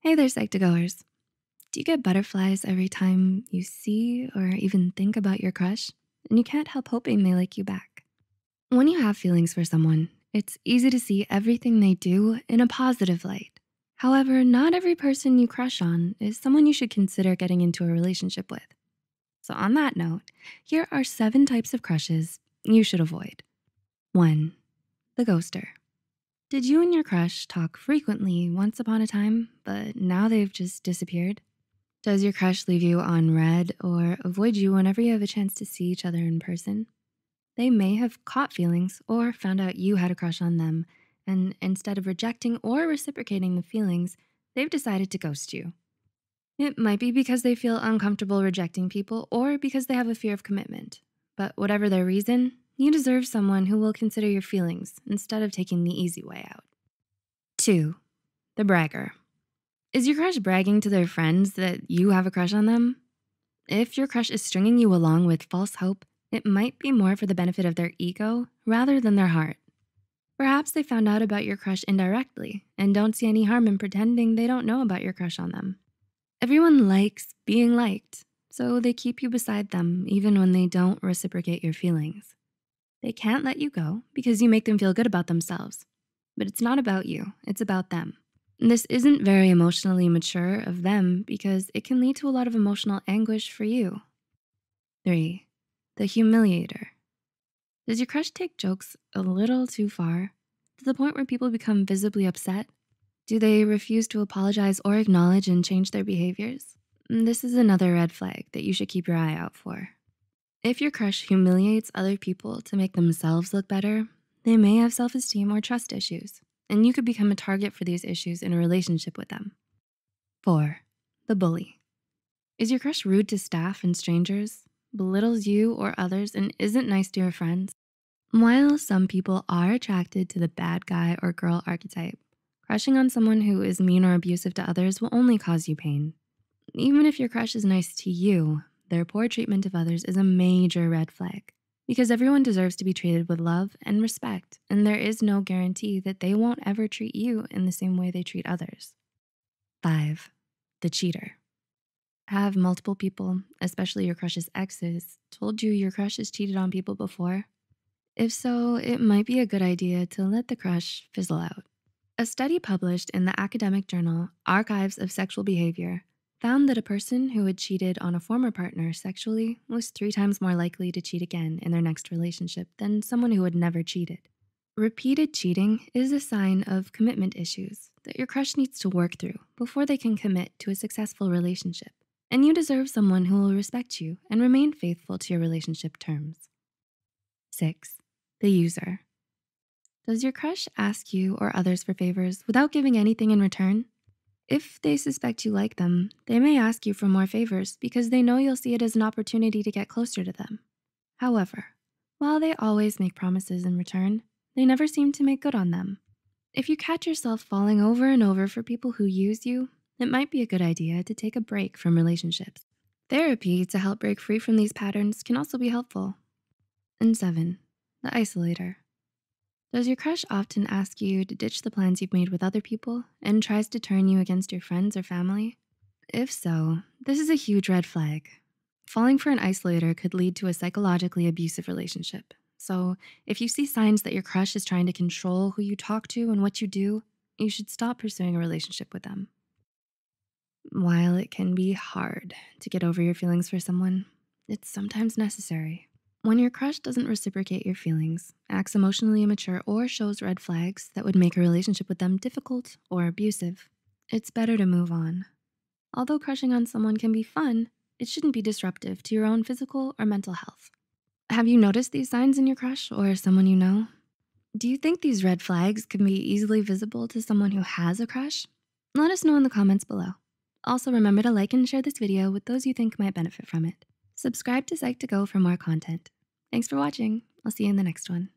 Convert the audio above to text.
Hey there, Psych2Goers. Do you get butterflies every time you see or even think about your crush? And you can't help hoping they like you back. When you have feelings for someone, it's easy to see everything they do in a positive light. However, not every person you crush on is someone you should consider getting into a relationship with. So on that note, here are 7 types of crushes you should avoid. 1. The ghoster. Did you and your crush talk frequently once upon a time, but now they've just disappeared? Does your crush leave you on red or avoid you whenever you have a chance to see each other in person? They may have caught feelings or found out you had a crush on them, and instead of rejecting or reciprocating the feelings, they've decided to ghost you. It might be because they feel uncomfortable rejecting people or because they have a fear of commitment. But whatever their reason, you deserve someone who will consider your feelings instead of taking the easy way out. 2. The bragger. Is your crush bragging to their friends that you have a crush on them? If your crush is stringing you along with false hope, it might be more for the benefit of their ego rather than their heart. Perhaps they found out about your crush indirectly and don't see any harm in pretending they don't know about your crush on them. Everyone likes being liked, so they keep you beside them even when they don't reciprocate your feelings. They can't let you go because you make them feel good about themselves. But it's not about you, it's about them. This isn't very emotionally mature of them because it can lead to a lot of emotional anguish for you. 3. The humiliator. Does your crush take jokes a little too far, to the point where people become visibly upset? Do they refuse to apologize or acknowledge and change their behaviors? This is another red flag that you should keep your eye out for. If your crush humiliates other people to make themselves look better, they may have self-esteem or trust issues, and you could become a target for these issues in a relationship with them. 4. The bully. Is your crush rude to staff and strangers, belittles you or others, and isn't nice to your friends? While some people are attracted to the bad guy or girl archetype, crushing on someone who is mean or abusive to others will only cause you pain. Even if your crush is nice to you, their poor treatment of others is a major red flag because everyone deserves to be treated with love and respect, and there is no guarantee that they won't ever treat you in the same way they treat others. 5. The cheater. Have multiple people, especially your crush's exes, told you your crush has cheated on people before? If so, it might be a good idea to let the crush fizzle out. A study published in the academic journal Archives of Sexual Behavior found that a person who had cheated on a former partner sexually was 3 times more likely to cheat again in their next relationship than someone who had never cheated. Repeated cheating is a sign of commitment issues that your crush needs to work through before they can commit to a successful relationship. And you deserve someone who will respect you and remain faithful to your relationship terms. 6. The user. Does your crush ask you or others for favors without giving anything in return? If they suspect you like them, they may ask you for more favors because they know you'll see it as an opportunity to get closer to them. However, while they always make promises in return, they never seem to make good on them. If you catch yourself falling over and over for people who use you, it might be a good idea to take a break from relationships. Therapy to help break free from these patterns can also be helpful. And 7, the isolator. Does your crush often ask you to ditch the plans you've made with other people and tries to turn you against your friends or family? If so, this is a huge red flag. Falling for an isolator could lead to a psychologically abusive relationship. So if you see signs that your crush is trying to control who you talk to and what you do, you should stop pursuing a relationship with them. While it can be hard to get over your feelings for someone, it's sometimes necessary. When your crush doesn't reciprocate your feelings, acts emotionally immature, or shows red flags that would make a relationship with them difficult or abusive, it's better to move on. Although crushing on someone can be fun, it shouldn't be disruptive to your own physical or mental health. Have you noticed these signs in your crush or someone you know? Do you think these red flags can be easily visible to someone who has a crush? Let us know in the comments below. Also, remember to like and share this video with those you think might benefit from it. Subscribe to Psych2Go for more content. Thanks for watching. I'll see you in the next one.